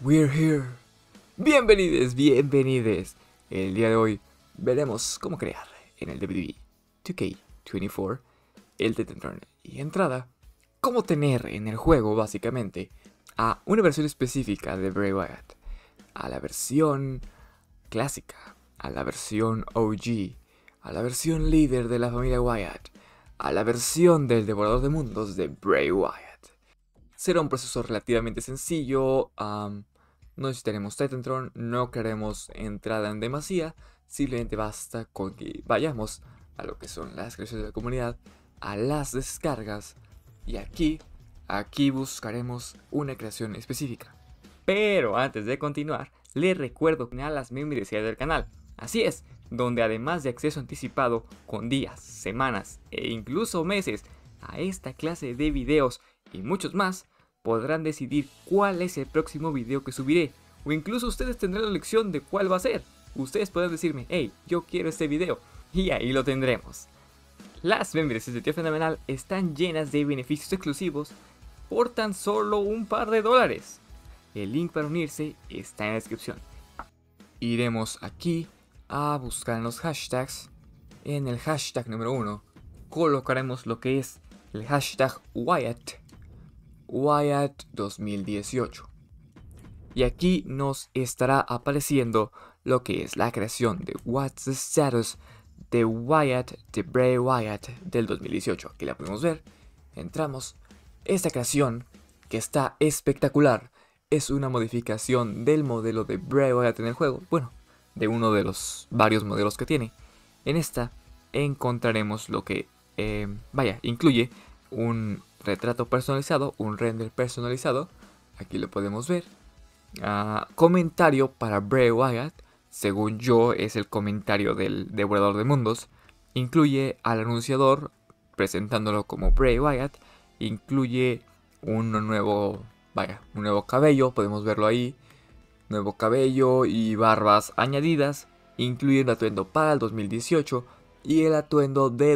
We're here. Bienvenides. El día de hoy veremos cómo crear en el WWE 2K24 el Tetris y entrada, cómo tener en el juego básicamente a una versión específica de Bray Wyatt, a la versión clásica, a la versión OG, a la versión líder de la familia Wyatt, a la versión del devorador de mundos de Bray Wyatt. Será un proceso relativamente sencillo, no necesitaremos Titantron, no queremos entrada en demasía, simplemente basta con que vayamos a lo que son las creaciones de la comunidad, a las descargas, y aquí buscaremos una creación específica. Pero antes de continuar, les recuerdo a las membresías del canal, así es, donde además de acceso anticipado con días, semanas e incluso meses a esta clase de videos y muchos más, podrán decidir cuál es el próximo video que subiré, o incluso ustedes tendrán la elección de cuál va a ser. Ustedes pueden decirme, hey, yo quiero este video, y ahí lo tendremos. Las membresías de Tío Fenomenal están llenas de beneficios exclusivos por tan solo un par de dólares. El link para unirse está en la descripción. Iremos aquí a buscar en los hashtags. En el hashtag número 1 colocaremos lo que es el hashtag Wyatt 2018. Y aquí nos estará apareciendo lo que es la creación de What's the Status de Wyatt, de Bray Wyatt del 2018. Aquí la podemos ver. Entramos. Esta creación, que está espectacular, es una modificación del modelo de Bray Wyatt en el juego. Bueno, de uno de los varios modelos que tiene. En esta encontraremos lo que, incluye un retrato personalizado, un render personalizado. Aquí lo podemos ver. Comentario para Bray Wyatt. Según yo, es el comentario del devorador de mundos. Incluye al anunciador presentándolo como Bray Wyatt. Incluye un nuevo cabello, podemos verlo ahí. Nuevo cabello y barbas añadidas. Incluye un atuendo para el 2018 y el atuendo de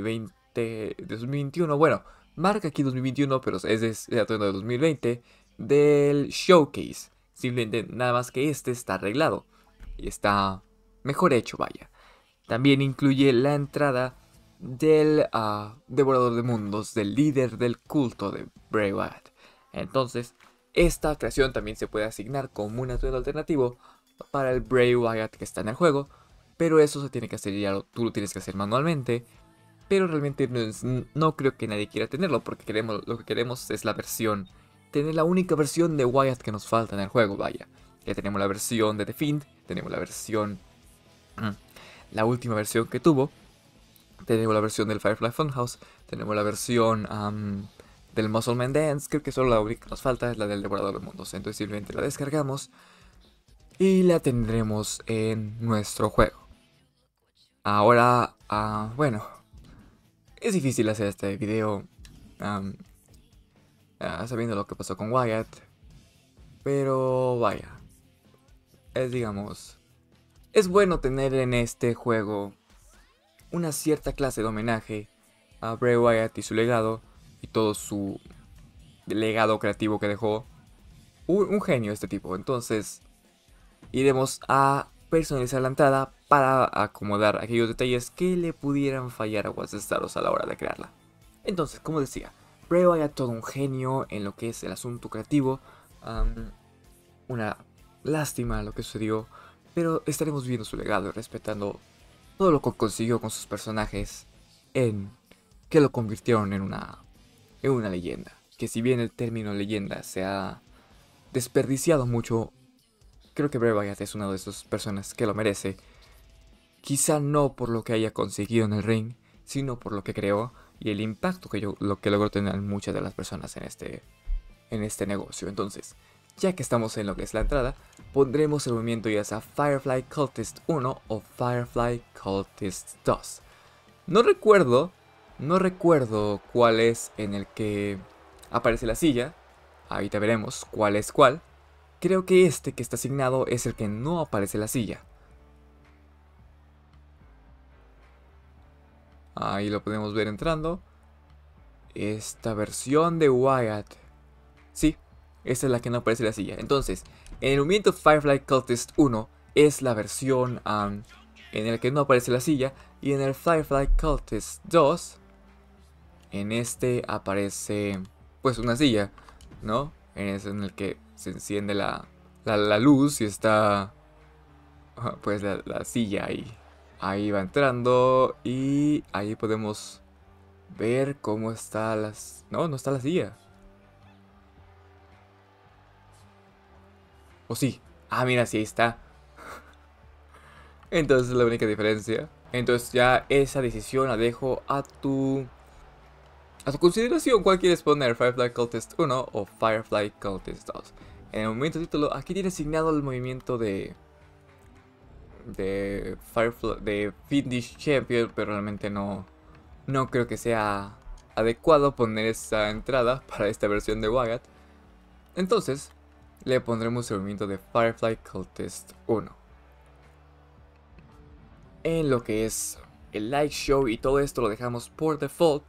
2021. Bueno, marca aquí 2021, pero es el atuendo de 2020 del showcase. Simplemente nada más que este está arreglado y está mejor hecho, vaya. También incluye la entrada del devorador de mundos, del líder del culto de Bray Wyatt. Entonces, esta creación también se puede asignar como un atuendo alternativo para el Bray Wyatt que está en el juego, pero eso se tiene que hacer, tú lo tienes que hacer manualmente. Pero realmente no creo que nadie quiera tenerlo, porque lo que queremos es la versión, tener la única versión de Wyatt que nos falta en el juego, vaya. Ya tenemos la versión de The Fiend, tenemos la versión, la última versión que tuvo, tenemos la versión del Firefly Funhouse, tenemos la versión del Muscle Man Dance. Creo que solo la única que nos falta es la del Devorador de Mundos. Entonces simplemente la descargamos y la tendremos en nuestro juego. Ahora, bueno, es difícil hacer este video sabiendo lo que pasó con Wyatt, pero vaya, es bueno tener en este juego una cierta clase de homenaje a Bray Wyatt y su legado y todo su legado creativo que dejó. Un genio este tipo. Entonces iremos a personalizar la entrada para acomodar aquellos detalles que le pudieran fallar a What's the Status a la hora de crearla. Entonces, como decía, Bray Wyatt todo un genio en lo que es el asunto creativo. Una lástima lo que sucedió, pero estaremos viendo su legado y respetando todo lo que consiguió con sus personajes, en que lo convirtieron en una leyenda. Que si bien el término leyenda se ha desperdiciado mucho, creo que Bray Wyatt es una de esas personas que lo merece. Quizá no por lo que haya conseguido en el ring, sino por lo que creó y el impacto que logró tener en muchas de las personas en este negocio. Entonces, ya que estamos en lo que es la entrada, pondremos el movimiento ya sea Firefly Cultist 1 o Firefly Cultist 2. No recuerdo cuál es en el que aparece la silla. Ahorita veremos cuál es cuál. Creo que este que está asignado es el que no aparece la silla. Ahí lo podemos ver entrando. Esta versión de Wyatt. Sí, Esta es la que no aparece en la silla. Entonces, en el movimiento Firefly Cultist 1 es la versión en el que no aparece la silla. Y en el Firefly Cultist 2, en este aparece pues una silla, ¿no? En el que se enciende la luz y está pues la silla ahí. Ahí va entrando y ahí podemos ver cómo está las... No, no está la silla. ¿O sí? Ah, mira, sí, ahí está. Entonces es la única diferencia. Entonces ya esa decisión la dejo a tu consideración. ¿Cuál quieres poner? ¿Firefly Cultist 1 o Firefly Cultist 2? En el movimiento título, aquí tiene asignado el movimiento de Firefly, de Fiendish Champion, pero realmente no creo que sea adecuado poner esa entrada para esta versión de Wyatt. Entonces le pondremos el movimiento de Firefly Cultist 1. En lo que es el light show y todo esto lo dejamos por default,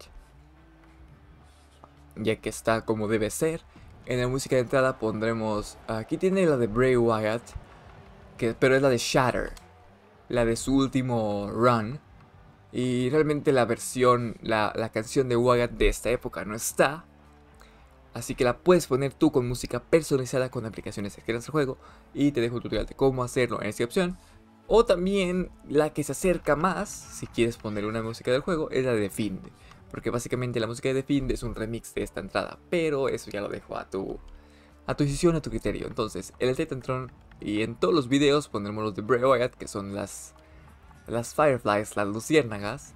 ya que está como debe ser. En la música de entrada pondremos, aquí tiene la de Bray Wyatt, pero es la de Shatter, la de su último run. Y realmente la versión, la canción de Wyatt de esta época no está. Así que la puedes poner tú con música personalizada con aplicaciones externas al juego. Y te dejo un tutorial de cómo hacerlo en esta opción. O también la que se acerca más, si quieres poner una música del juego, es la de The Fiend. Porque básicamente la música de The Fiend es un remix de esta entrada. Pero eso ya lo dejo a tu decisión, a tu criterio. Entonces, en el Titantron y en todos los videos pondremos los de Bray Wyatt, que son las Fireflies, las luciérnagas.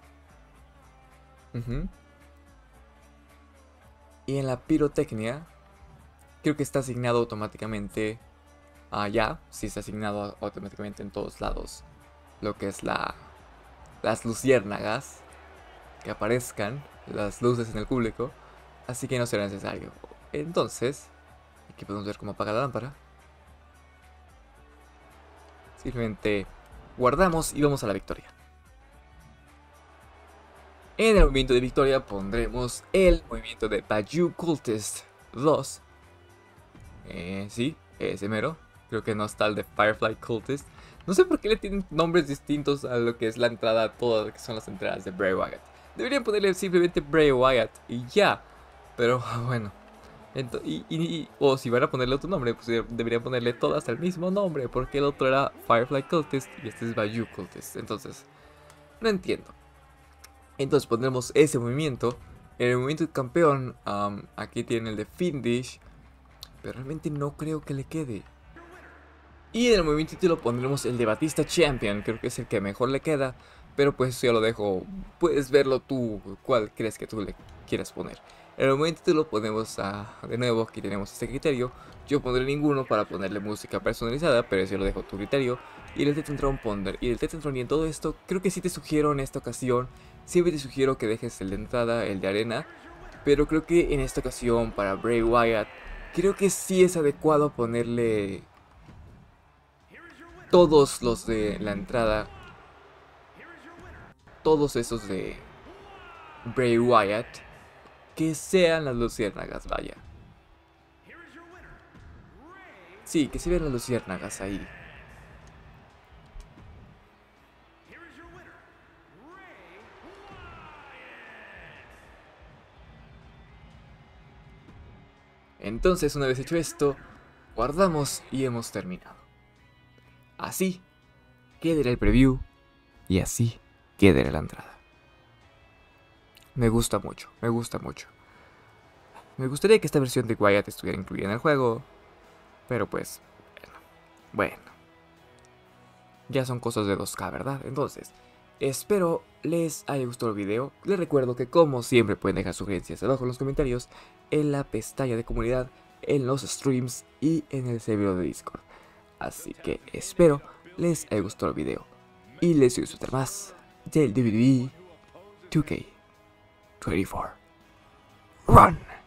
Y en la pirotecnia, creo que está asignado automáticamente. Ya, sí está asignado automáticamente en todos lados. Lo que es las luciérnagas. Que aparezcan las luces en el público. Así que no será necesario. Entonces, aquí podemos ver cómo apaga la lámpara. Simplemente guardamos y vamos a la victoria. En el movimiento de victoria pondremos el movimiento de Baju Cultist 2. Sí, ese mero. Creo que no está el de Firefly Cultist. No sé por qué le tienen nombres distintos a lo que es la entrada, todas lo que son las entradas de Bray Wyatt. Deberían ponerle simplemente Bray Wyatt y ya. Pero bueno. O si van a ponerle otro nombre, pues deberían ponerle todas el mismo nombre. Porque el otro era Firefly Cultist y este es Baju Cultist. Entonces, no entiendo. Entonces pondremos ese movimiento. En el movimiento de campeón, aquí tiene el de Fiendish. Pero realmente no creo que le quede. Y en el movimiento título pondremos el de Batista Champion. Creo que es el que mejor le queda. Pero pues eso ya lo dejo. Puedes verlo tú. ¿Cuál crees que tú le quieras poner? En el movimiento título ponemos de nuevo. Aquí tenemos este criterio. Yo pondré ninguno para ponerle música personalizada. Pero eso ya lo dejo a tu criterio. Y el Titantron ponder. Y el Titantron y en todo esto. Creo que sí te sugiero en esta ocasión. Siempre te sugiero que dejes el de entrada, el de arena. Pero creo que en esta ocasión para Bray Wyatt, creo que sí es adecuado ponerle todos los de la entrada. Todos esos de Bray Wyatt, que sean las luciérnagas, vaya. Sí, que se vean las luciérnagas ahí. Entonces, una vez hecho esto, guardamos y hemos terminado. Así quedará el preview y así quedará la entrada. Me gusta mucho, me gusta mucho. Me gustaría que esta versión de Wyatt estuviera incluida en el juego, pero pues, bueno. Ya son cosas de 2K, ¿verdad? Entonces, espero les haya gustado el video. Les recuerdo que como siempre pueden dejar sugerencias abajo en los comentarios, en la pestaña de comunidad, en los streams y en el servidor de Discord. Así que espero les haya gustado el video y les disfrutar más del WWE 2K24. Run!